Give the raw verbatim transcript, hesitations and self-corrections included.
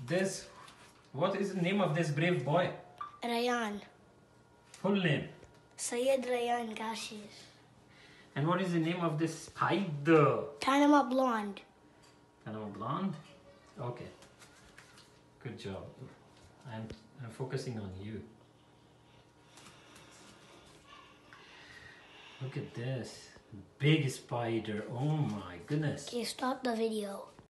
this, what is the name of this brave boy? Rayyan. Full name? Syed Rayyan Gashish. And what is the name of this spider? Panama Blonde. Panama Blonde? Okay. Good job. I'm, I'm focusing on you. Look at this. Big spider. Oh my goodness. Okay, stop the video.